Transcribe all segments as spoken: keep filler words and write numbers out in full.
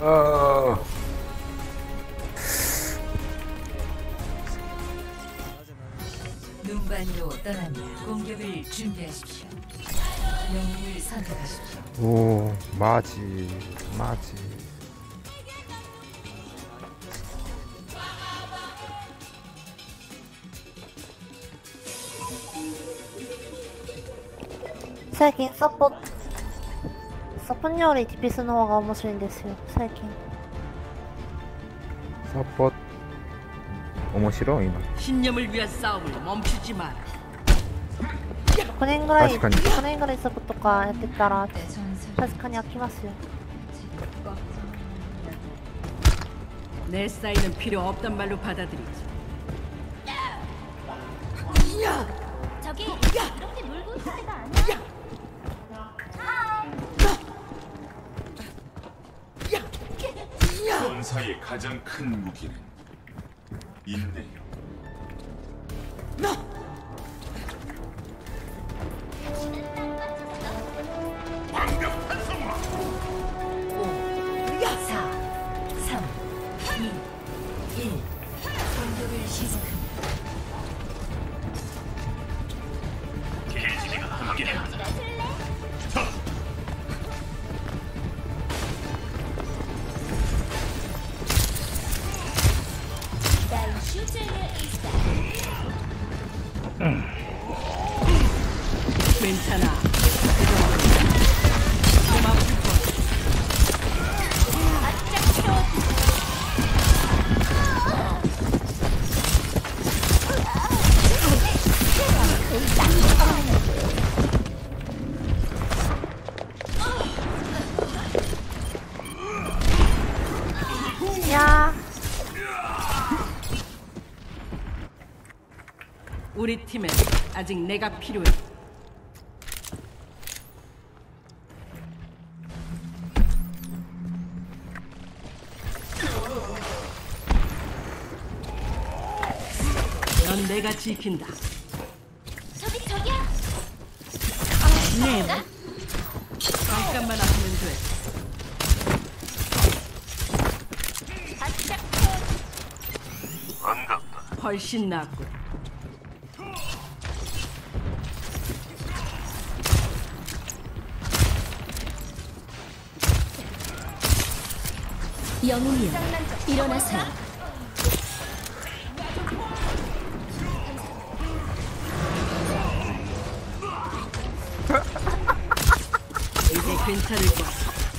어. 눈반이로 떠납니다. 공격을 준비하십시오. 영웅을 선택하십시오. 오, 마지, 마지. 最近サポサポにより ティーピーエス の方が面白いんですよ最近。 서폿. 面白い今. 신념을 위한 싸움을 멈추지 마라. ごねんぐらい確かにごねんぐらいサポとかやってたら確かに飽きますよ。 내 사인은 필요 없단 말로 받아들이지. 저기 이렇게 놀고 있을 때가 아니야. 전사의 가장 큰 무기는 인내요. 완벽 활성화. 오, 사, 삼, 이, 일. 공격을 시작합니다. 길지가 함께한다. 괜찮아. 좀 아플 거야. 야, 우리 팀엔 아직 내가 필요해. 넌 내가 지킨다. 저기 저기야. 네. 잠깐만 아프면 돼. 훨씬 낫고. 영웅이여 일어나세요. 이제 괜찮을 거야.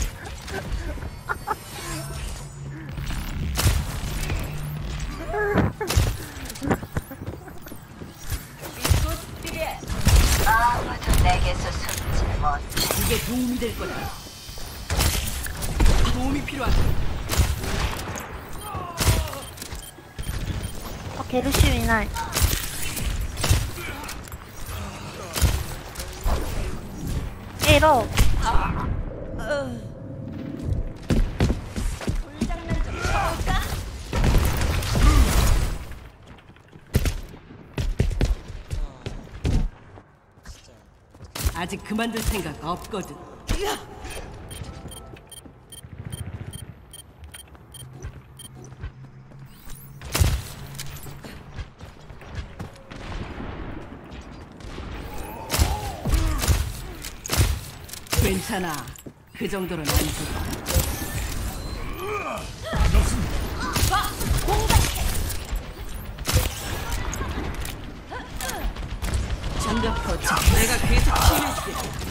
아무도 내게서 숨지 못. 이게 도움이 될 거다. 도움이 필요하다. 아, 게르시いない. 에러. 아직 그만둘 생각 없거든. 괜찮아. 그 정도는 아니고. 장벽 터치. 내가 계속 치유해줄게.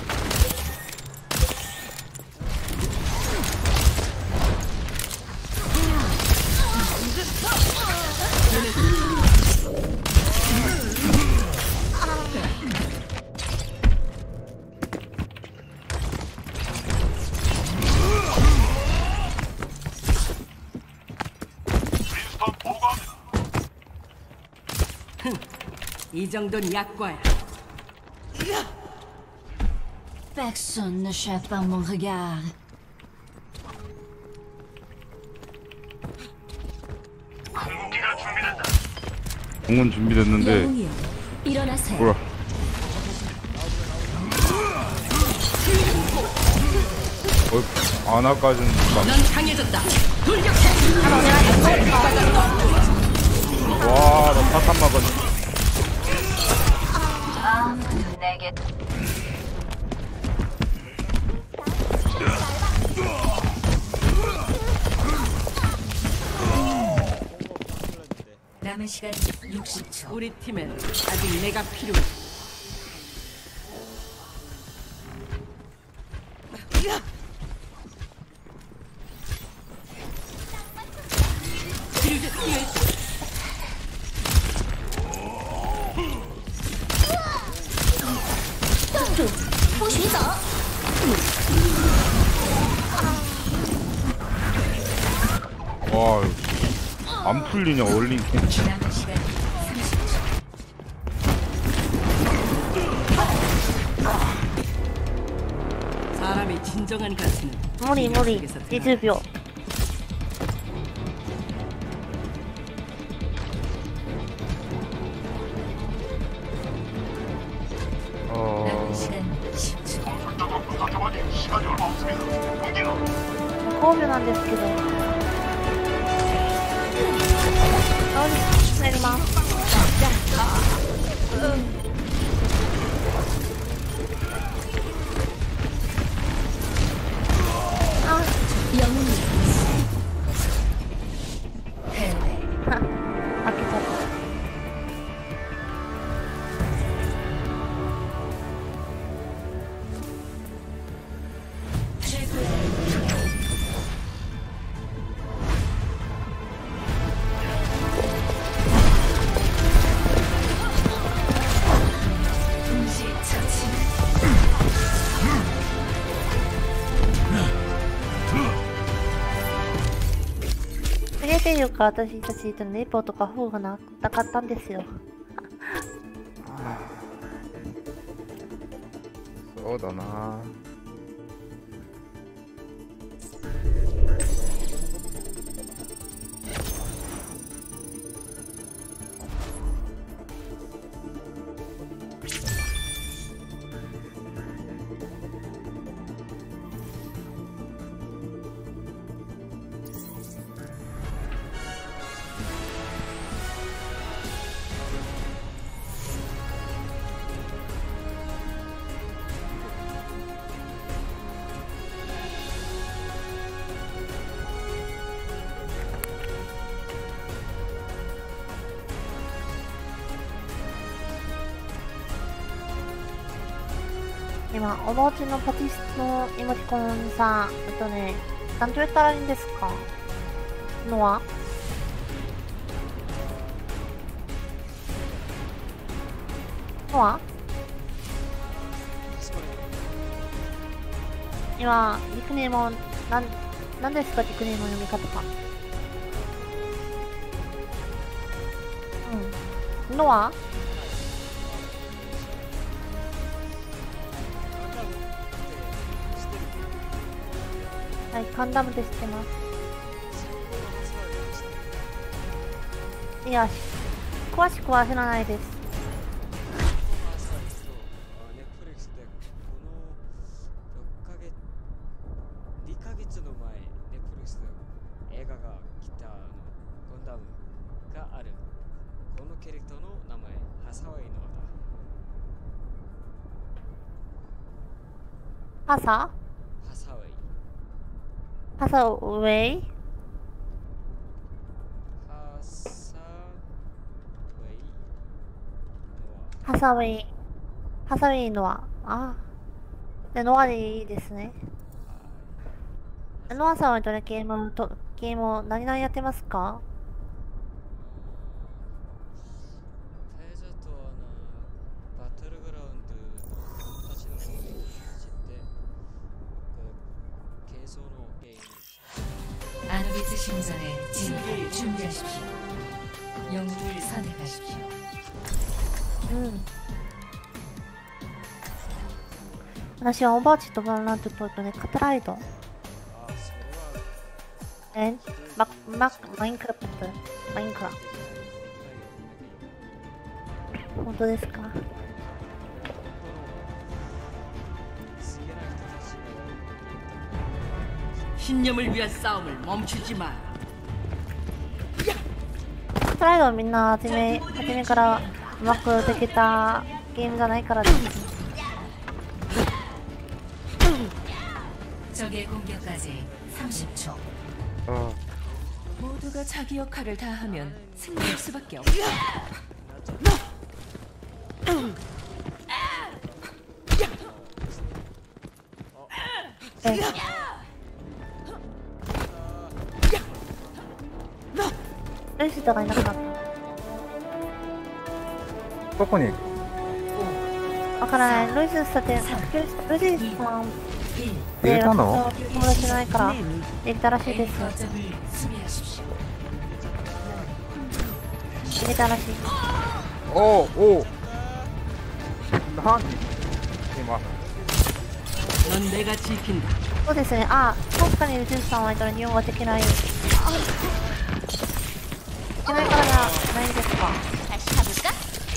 이 정도는 약과야. Personne ne chape par mon regard. 궁극기가 준비된다. 공은 준비됐는데 영웅이여 일어나세요. 뭐라 어, 아나까지는 막. 넌 강해졌다. 돌격해. 와, 나 사탄 막았네. 아무도 내게 남은 시간 육십 초. 우리 팀엔 아직 내가 필요해. 와, 안 풀리냐, 얼린 캠. 남은 시간 삼십 초. 사람의 진정한 가치는 무리 무리 속에서 드러나. 이십 秒 어... 남은 시간 십 초. 시간이 얼마 없습니다. 공격. ごびょうなんですけどあやりますあ 패배. 開けちゃった 동시 처치. 逃げていうか私たちとネポとかフーがななかったんですよそうだな。 今お持ちのパティスのイモティコンさんえっとね何と言ったらいいんですかのはのは今ニックネームをなん何ですかニックネームの読み方かうんのははい、ガンダムで知ってます。いや、詳しくは知らないです。 ネットフリックスでこのろっかげつにかげつの前ネットフリックスで映画が来たあのガンダムがあるこのキャラクターの名前ハサウェイのだハサハサウェイハサウェイハサウェイハサウェイハサウェイノアああでノアでいいですねノアさんはどれゲームとゲームを何々やってますかページャーとあのバトルグラウンド私の方に知って軽装のゲーム 아누비스 신전에 진입을 준비하십시오. 영웅을 선택하십시오. うん私はオーバーチとバロラントととねカタライドあそれはえマママインクラフトマインクラ本当ですか好きな人たちが 신념을 위한 싸움을 멈추지 마. トライドはみんな初め初めからうまくできたゲームじゃないからです。 적의 공격까지 삼십 초. 어. 모두가 자기 역할을 다하면 승리할 수밖에 없어. 네. 루이스가いなくなった。 どこにわからない。ルイスさて、ルイスさん入れたの友達じゃないから入れたらしいです。 거점을 수비하십시오. 入れたらしい。 오! 오!何今 넌 내가 지킨다. そうですね。あ、確かにルイスさんはいたら日本語できない。できないからじゃないんですか。 다시 가볼까?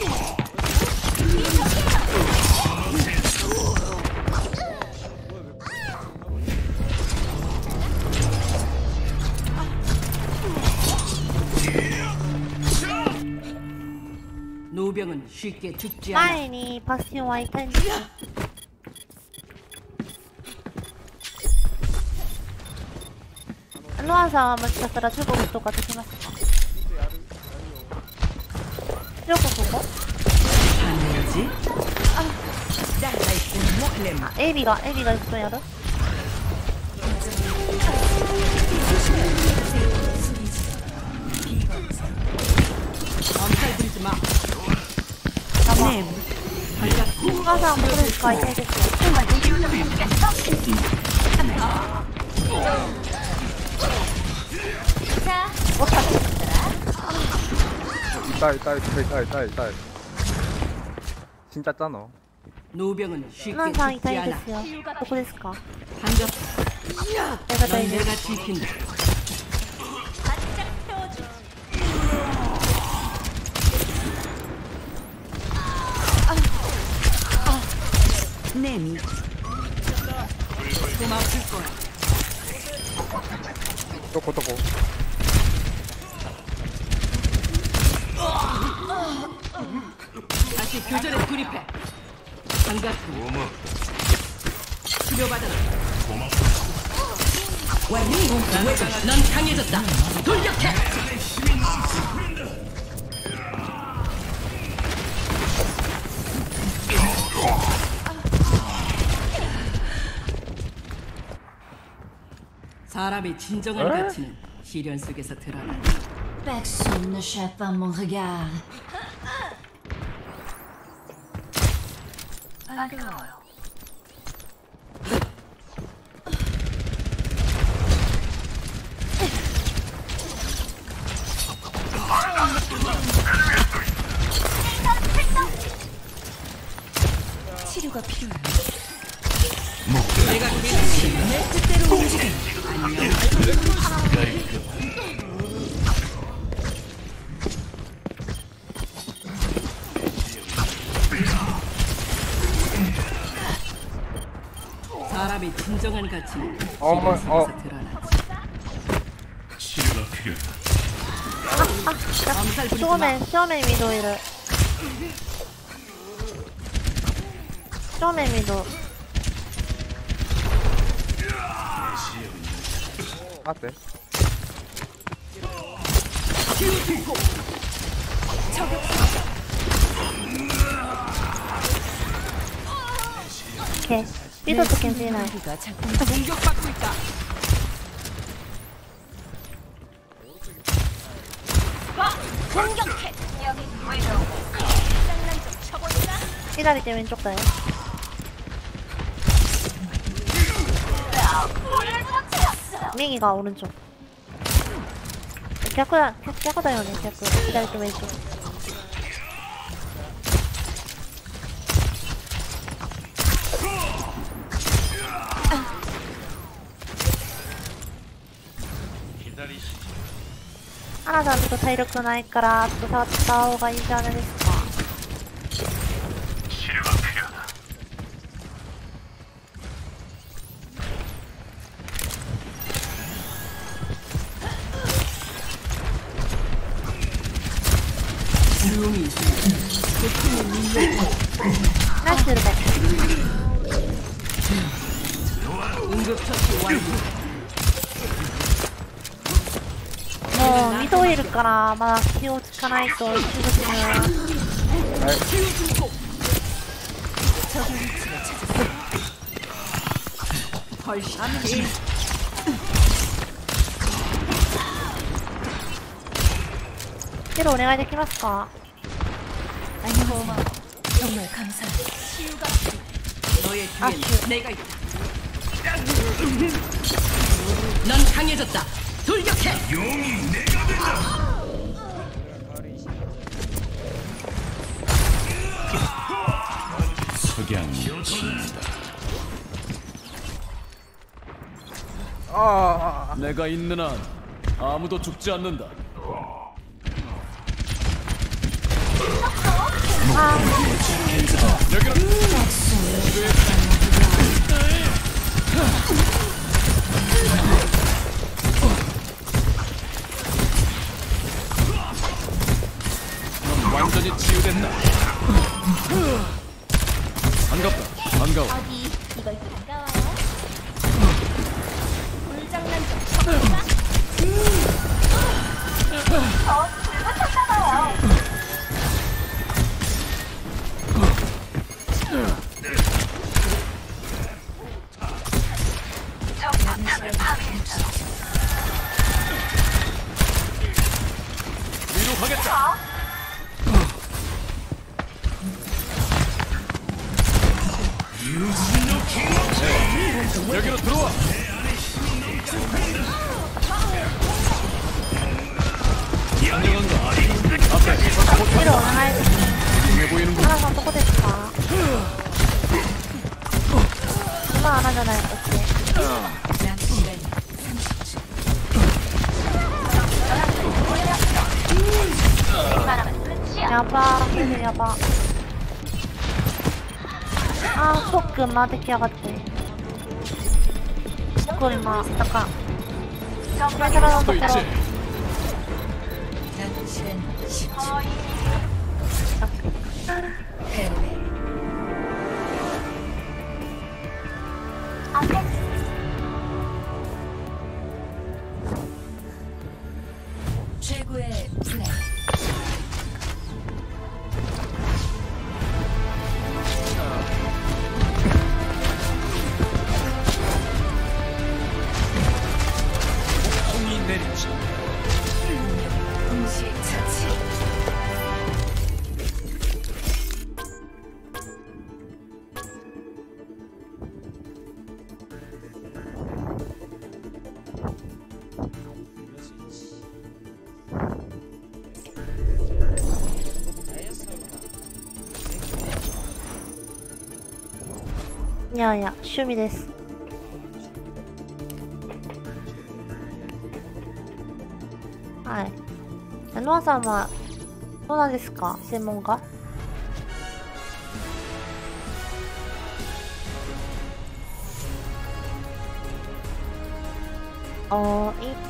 노병은 쉽게 죽지 않아. 前にパッションはいたんですよ。ノアさんはもしかしたら中国とかできますか？中国語？ 하늘지? 아, あ、エビがエビが一緒にやる？ 엄살 부리지 마. ねえ。お母さんもこれ使いたいですよ。 자, おったっけ？ 痛い痛い痛い痛い痛い痛い死んじゃったの 노병은 쉽게 ノアさん痛 죽지 いで 않아. すよ。どこですか？ 반갑다. やがたい 넌 で 내가 す。 지킨다. 바짝 태워줘. 내미. 고마울 거야. どこどこ 다시 교전에 돌입해. 반갑다. 치료받아라. 완료. 넌 강해졌다. 돌격해. 사람의 진정한 가치는 시련 속에서 드러나. Personne ne chape pas mon regard. 치료가 필요해. 내가 계속 내 뜻대로 움직여. 안녕. 사람의 진정한 가치는 어, 시련 속에서 어. 드러나지. 엄살 부리지 正 마. 面正面ミドいる。正面ミド。 待ってオッケー。ミドとケンジいない。 공격받고 있다. 左手왼쪽だよ。右が오른쪽。逆だ、逆だよね、逆。左と왼쪽。 アナさんちょっと体力ないから、ちょっと触った方がいいんじゃないですか。 치료가 필요하다. 궁이 있습니다. 나이스 르베. 응급처치 완료. もうミドいるからまだ気をつかないとすぐ死ぬ。 훨씬 힐お願いできますか？ 안녕. 정말 감사해. 너의 아, 뒤엔 슈. 내가 있다. 넌 강해졌다. 돌격해. 아, 내가 있는 한 아무도 죽지 않는다. 넌 완전히 치유됐다. 반갑다. 반가워. 어디 이걸 반가워요? 불장난 좀 쳐볼까? 어, 불붙었나봐요. 위로 가겠다. 네, 여기로 들어와. 안녕한가. 앞에 ヒルお願いできます。 중해 보이는군. アナさんどこですか？今アナじゃないこっち。 やばー、レベルやば。あー、ソックン回ってきやがって。すっごい今、だか。これからのところ。 남은 시간 십 초. 패배. 최고의 플레이. 공이 내리지. 동시 처치. 이럴 수 있지. 다이아스가 いやいや、趣味です。はい。ノアさんは、どうなんですか？専門家？おー、いいね。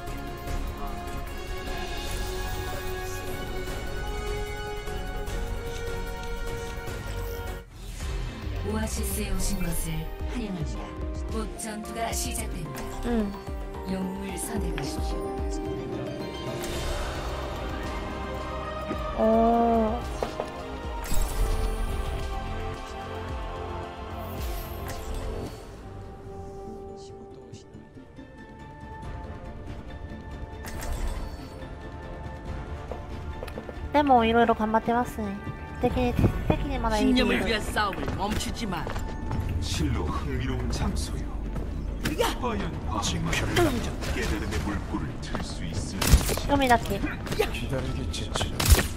오아시스에 오신 것을 환영합니다. 곧 전투가 시작됩니다. うん。 영웅을 선택하십시오. おー。 仕事をしない。 でも、いろいろ頑張ってますね。敵に、敵にまだいる。 신념을 위한 싸움을 멈추지 마. 실로 흥미로운 장소요. 과연 징표를 깨달음의 물꼬를 틀 수 있을지. 趣味だけ。 기다리기 지쳐.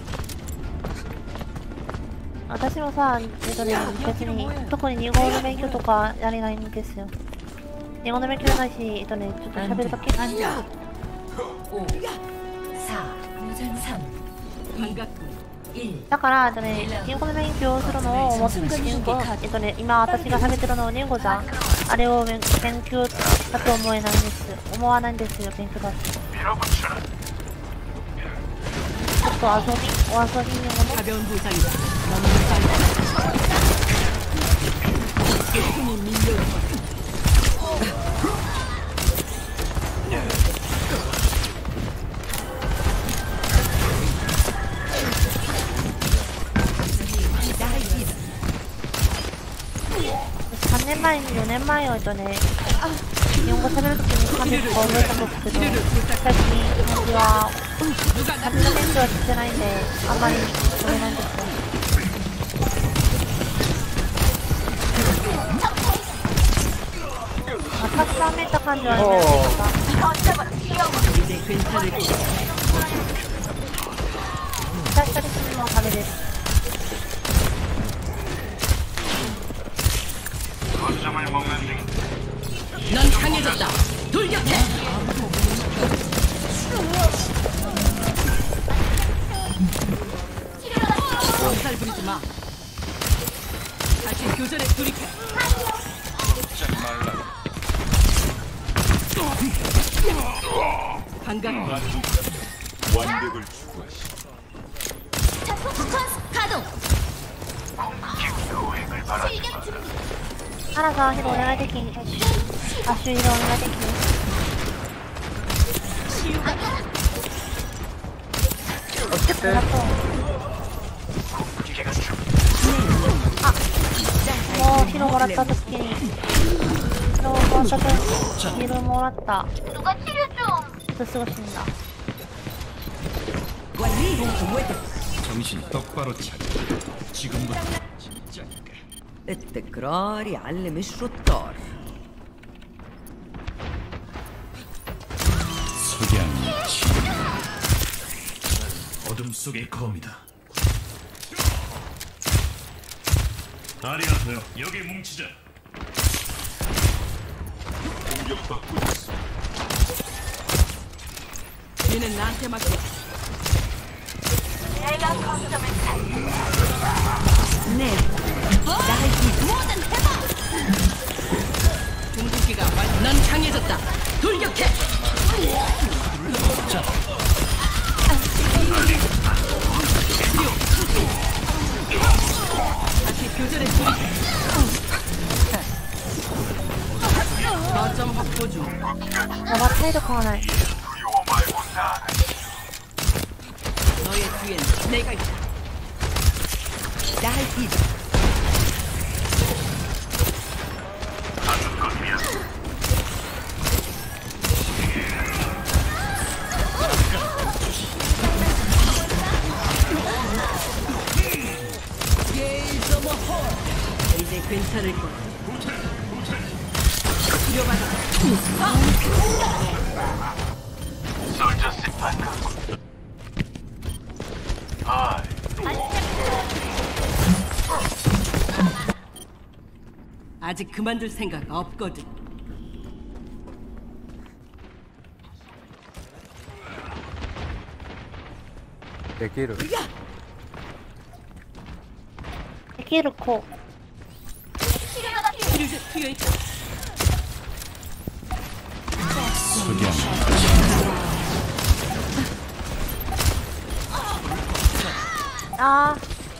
私もさ、えっとね、別に特にに号の免許とかやれないんですよ。に号の免許じゃないし、えっとね、ちょっと喋るだけ。 안녕. 오, 사, 삼, 반갑군. 일. だから、えっとね、に号の免許をするのをもうすぐに号、えっとね、今私が喋ってるのをに号じゃん。あれを勉勉強だと思えないんです。思わないんですよ、勉強だと。 밀어붙여라. 또 와서니 와서니 이거는 가벼운 부상이다. 너무 빨라. 힘이 밀려오고. さんねんまえによねんまえをとね日本語喋るときに紙を覚えたんですけど最近漢字は紙の勉強はしてないんであんまり読めないんですよ。まあ、たくさん見た漢字は読めないですが 이제 괜찮을 거야. 出したりするのはダメです。 넌 강해졌다. 돌격해. 살 부리지 마. 다시 교전에 돌입해. 반갑다. 완벽을 추구하시. 가동. 여행을 바라지 출격 준비. 原さん、ヒロお願いできん。アッシュヒロお願いできん。ありがとう。あ、もうヒロもらったときに。ヒロもらったときに。ヒロもらった。ちょっとすごい死んだ。 정신 똑바로 차려. 지금부터 진짜니까. التكرار يعلم الشطار. 석양이 지 어둠 속의 검이다. 아리가토요. 여기 뭉치자. 공격받고 있어. 얘는 나한테 맡겨. 네. 궁극기가 완. 넌 강해졌다. 돌격해. 자. 다시 교전에 돌입해. 거점 확보 중. やば、体力がない。 너의 뒤엔 내가 있다. 나할 수 이제 괜찮을 거야. 치료받아. 아직 그만둘 생각 없거든. 데키르. できる子。 치료제 투여했다. 석양. 아.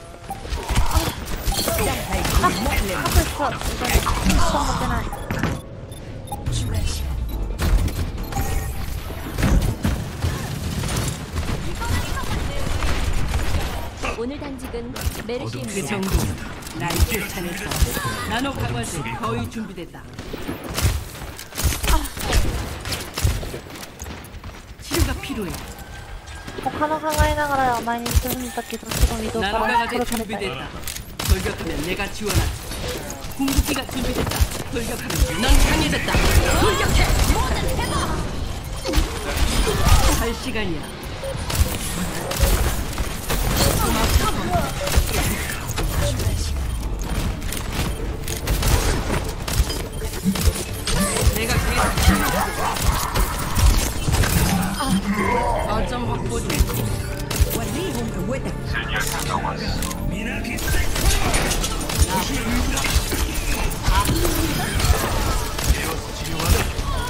아, 하고 있어. 이거는 수업 못해ない. 오늘 단직은 메르시입니다. 그 정도. 날 쫓아냈다. 나노 강화제 거의 준비됐다. 치료가 필요해. 他の考えながら前に進んだけど、すごい移動か 나노 ら 강화제 殺されたい。 준비됐다. 돌격하면 내가 지원하지. 궁극기가 준비됐다. 돌격하면 넌 강해졌다. 돌격해. 할 시간이야. 내가 계속 거점 확보 중.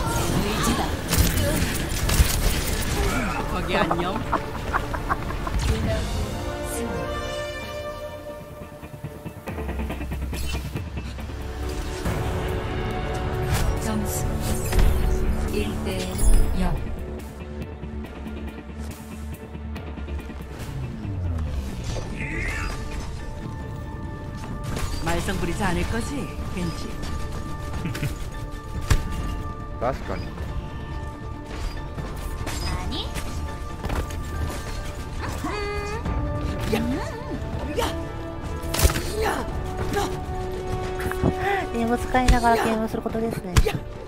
거기 안녕. 점수 일 대 영. 말썽 부리지 않을 거지, 겐지. 確かに 아니? 음. ゲーム使いながらゲームすることですね。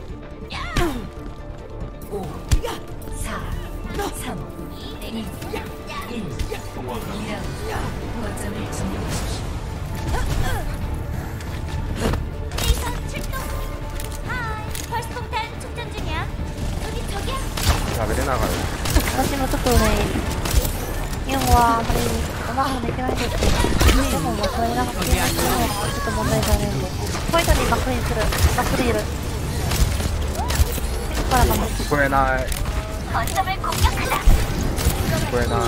오, 사, 삼, 이, 일. 이 라운드 거점을 점령하십시오. 레이서 출동. 하이, 펄스 폭탄 충전 중이야. 여기 저기야. 喋れながら私もちょっとね、日本語はあんまりうまくできないんですけど、でももうそれなくていうのはちょっと問題じゃないんで、ポイントにバックインする、バックでいる。ここから頑張って。 聞こえない 거점을 공격하자. 聞こえない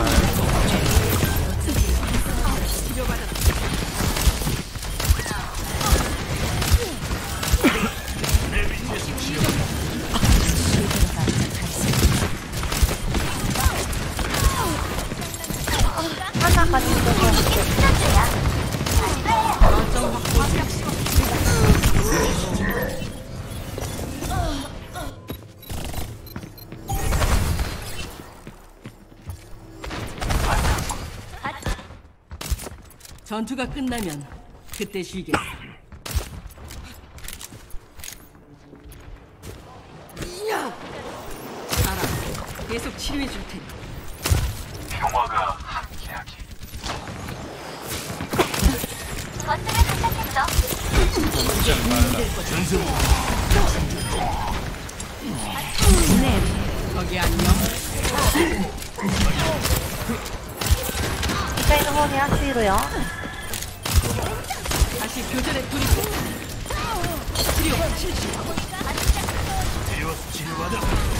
真ん中にいるところに来て。 전투가 끝나면 그때 쉬겠어. 알아. 계속 치료해 줄 테니. 평화가 함께하기. 거점을 부탁했어. 네. 거기 안녕. にかいの方に足いるよ。 다시 교전에 돌입해. 치료 실시. 치료받아.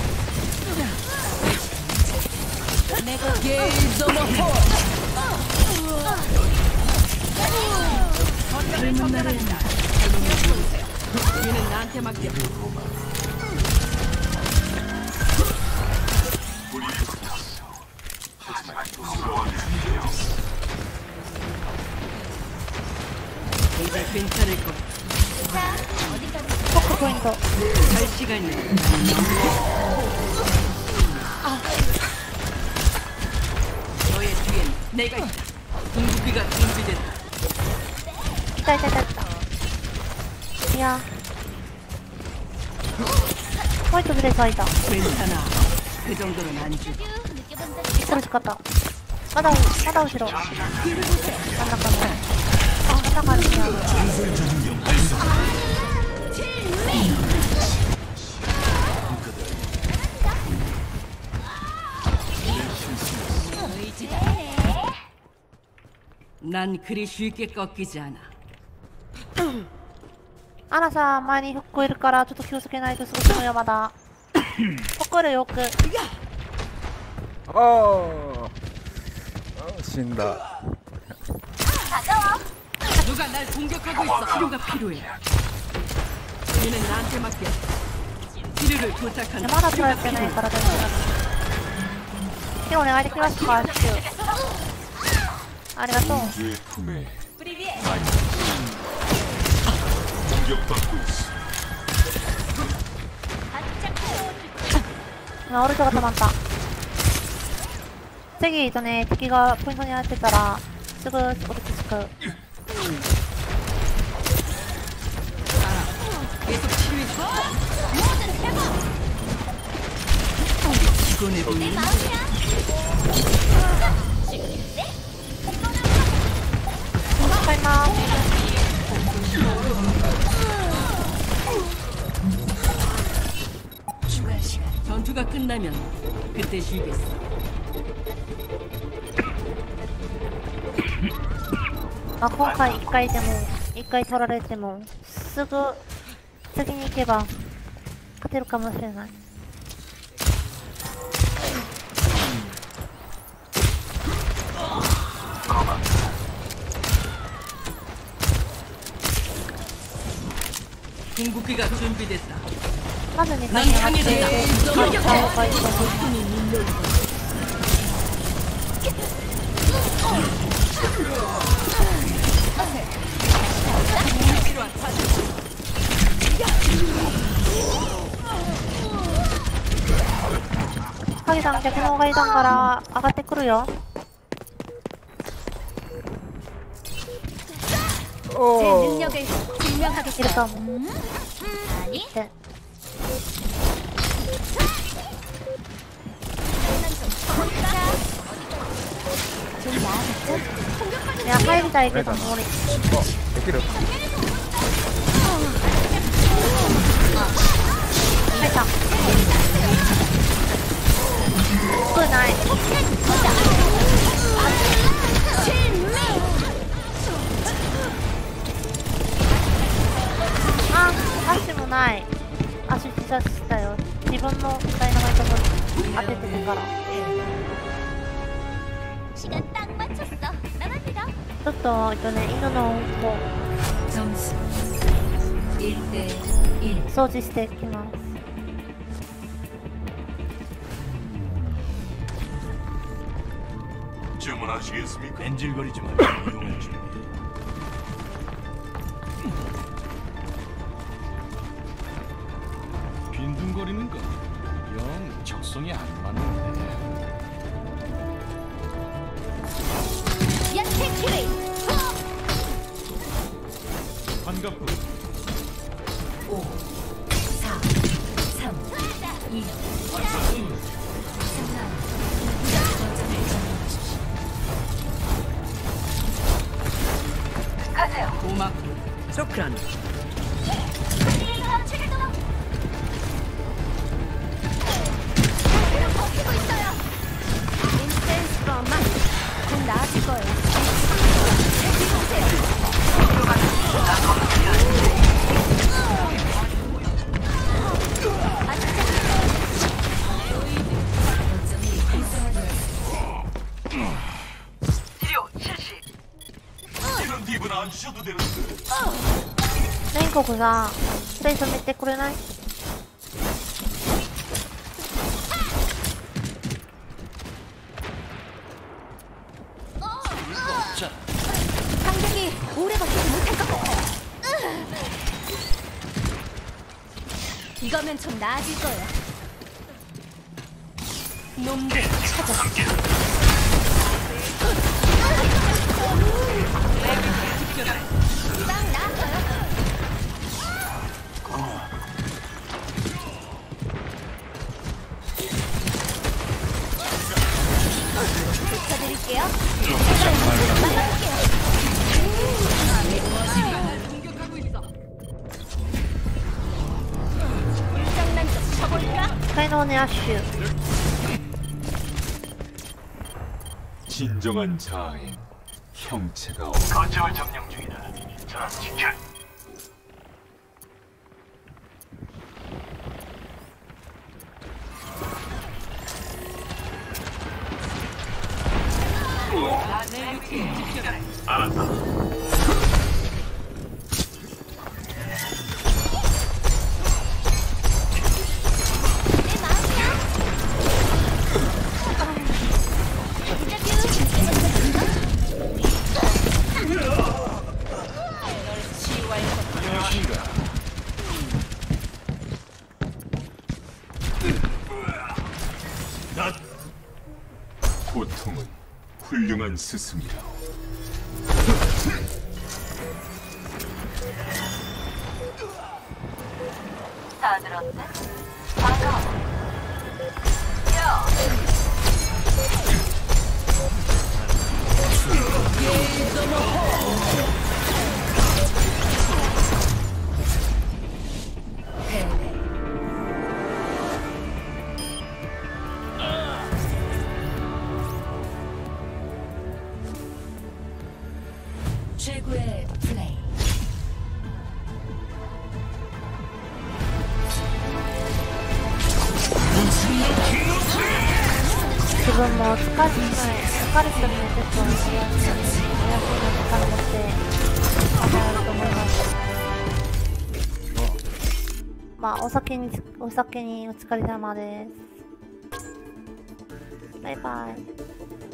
내가 게임 넘어호. 젊은 날을 얘는 나한테 맡겨. 이제 괜찮을 거야. 포크 포인트. 갈 시간이야. 너의 뒤엔 내가 있다. 궁극기가 준비됐다. いたいたいたいた。いや。ポイントずれさいた。 괜찮아. 그 정도는 안 주. 느껴본 적 一人使った。まだ、まだ後ろ。真ん中の。あ、真ん中にある。 난 그리 쉽게 꺾이지 않아. アナさん、前にフックいるからちょっと気をつけないとすぐ死ぬよ、まだ。フックいるよく。 ああ死んだ 누가 날 공격하고 있어. 치료가 필요해. 얘는 나한테 맡겨. 치료를 부탁한다. まだ取られてないから大丈夫。手お願いできますか、シュありがとう。 공격받고 있어. 今、オルトが止まった。次とね、敵がポイントに当てたら、すぐオルト使う。 계속 치료해 줘. 피곤해 보이는. 전투가 끝나면 그때 쉬겠어. まあ、今回いっかいでもいっかい取られてもすぐ次に行けば勝てるかもしれない。 궁극기가 준비됐다. 하느니까 난 강해진다. 가오가 있어.鍵さん逆の階段から上がってくるよ。 제 능력을 증명하겠어요. 이렇게 음? 아니? 네. 좀 나아졌죠? 야 하이비다 이게 그래도 방송을 어, 백기를. 살짝 그 나이 아 다시もない。足自殺したよ。自分のダイナマイトボル当ててるから。 시간 딱 맞췄어. 나갑니다. ちょっとえっとね犬のこ 점수 일 대 일. う掃除してきます。 주문하시겠습니까? 뺀질거리지 말고 이동할 준비. 빈둥거리는 건 영 적성에 안 맞는데. 야테키리. 반갑군. 오, 사, 삼, 이, 일. 고맙고. 소크란. 버티고 있어요. 인센스 버만 곧 나아질 거예요. 뒤로 오세요. 이런 팁은 안 주셔도 되는데. 全国さプレイ止めてくれない？ 상대이 오래 버티지 못할 것 같아요. 이거면 좀 나아질 거예요. 놈들 찾았어. 딱 나았어요. 붙여드릴게요. 막아볼게요. 공격하고 있어. 장난 좀 쳐볼까? 才能ねアッシュ 진정한 자아엔 형체가 없. 거점을 점령 중이다. 자, 지켜. 알았다. 내 마음이야. 고통은 훌륭한 스승이라. 다 들었네? 반가워. 야! 최고의 플레이. 지금 뭐 스카리스를 스카리스를 냈어. 에어컨을 못하는 건데 아마 너무 まあ、お酒に、お酒にお疲れ様です。バイバイ。